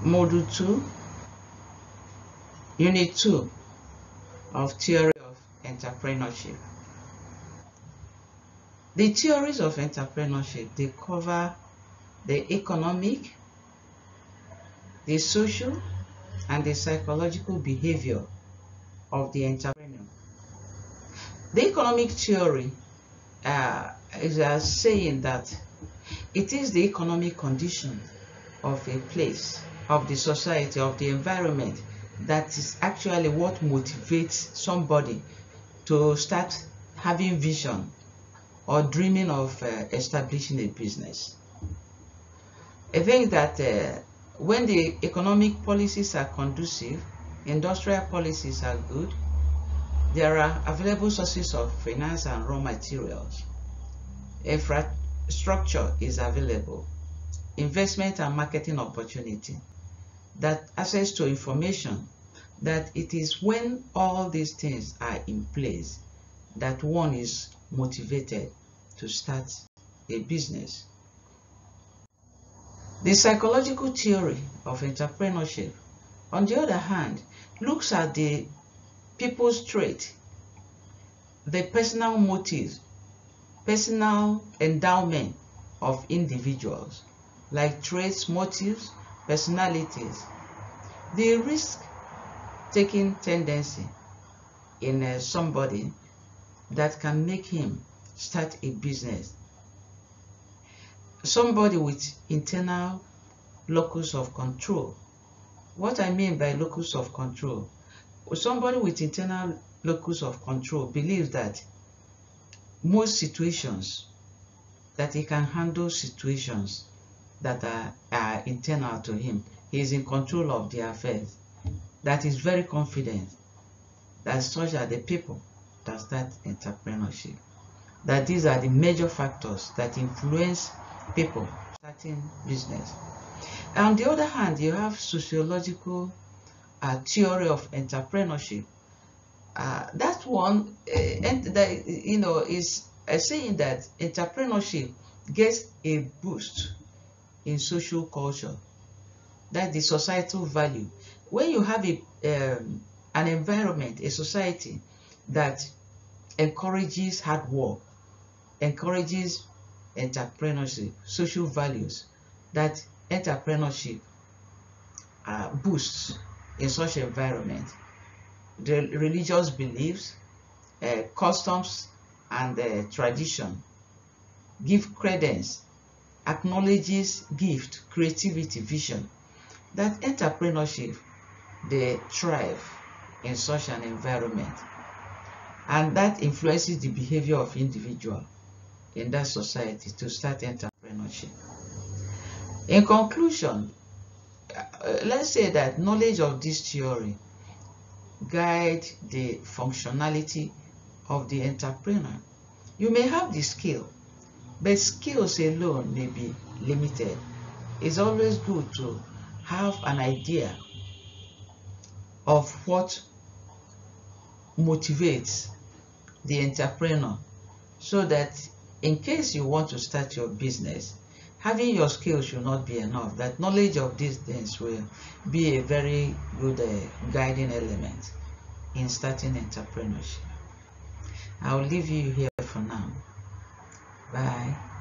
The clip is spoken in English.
Module 2, Unit 2 of Theory of Entrepreneurship. The theories of entrepreneurship, they cover the economic, the social, and the psychological behavior of the entrepreneur. The economic theory is saying that it is the economic condition of a place, of the society, of the environment that is actually what motivates somebody to start having vision or dreaming of establishing a business. I think that when the economic policies are conducive, industrial policies are good, there are available sources of finance and raw materials, infrastructure is available, investment and marketing opportunity, that access to information, that it is when all these things are in place that one is motivated to start a business. The psychological theory of entrepreneurship, on the other hand, looks at the people's trait, the personal motives, personal endowment of individuals, like traits, motives, personalities, the risk-taking tendency in somebody that can make him start a business. Somebody with internal locus of control. What I mean by locus of control, somebody with internal locus of control believes that most situations, that he can handle situations that are internal to him. He is in control of the affairs. That is very confident. That such are the people that start entrepreneurship. That these are the major factors that influence people starting business. On the other hand, you have sociological theory of entrepreneurship. That one, is saying that entrepreneurship gets a boost in social culture. That's the societal value. When you have an environment, a society that encourages hard work, encourages entrepreneurship, social values, that entrepreneurship boosts in such environment. The religious beliefs, customs, and tradition give credence, acknowledges gift, creativity, vision. That entrepreneurship, they thrive in such an environment, and that influences the behavior of individual in that society to start entrepreneurship. In conclusion, let's say that knowledge of this theory guide the functionality of the entrepreneur. You may have the skill, but skills alone may be limited. It's always good to have an idea of what motivates the entrepreneur, so that in case you want to start your business, having your skills should not be enough. That knowledge of these things will be a very good guiding element in starting entrepreneurship. I'll leave you here for now. Bye.